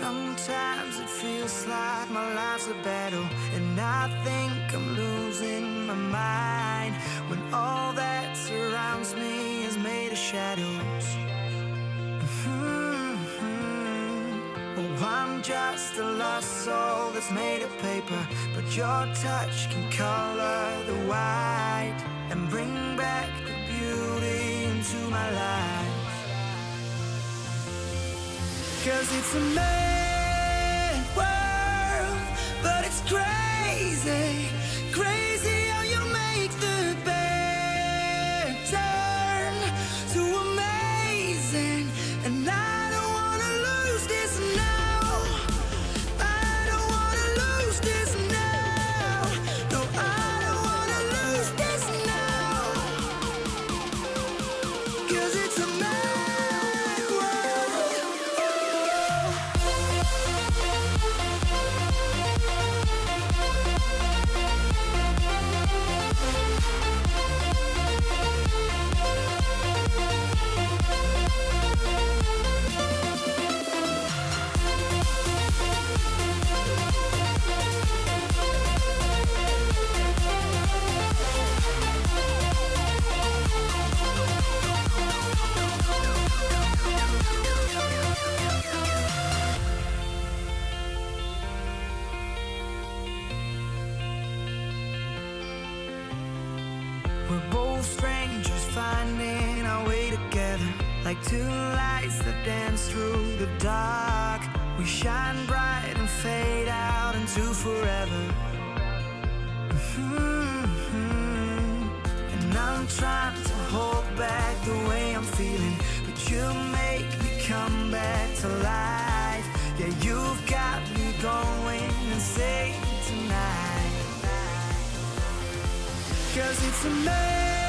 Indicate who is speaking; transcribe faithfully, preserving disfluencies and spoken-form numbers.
Speaker 1: Sometimes it feels like my life's a battle, and I think I'm losing my mind when all that surrounds me is made of shadows. Mm-hmm. Oh, I'm just a lost soul that's made of paper, but your touch can color the white and bring back the beauty into my life. 'Cause it's a mad world, but it's crazy, crazy how you make the bad turn to amazing. And I don't wanna lose this now, I don't wanna lose this now, no, I don't wanna lose this now. 'Cause it's a mad We're both strangers finding our way together, like two lights that dance through the dark. We shine bright and fade out into forever. Mm-hmm. And I'm trying to hold back the way I'm feeling, but you make me come back to life. Yeah, you've got me going insane tonight. 'Cause it's a man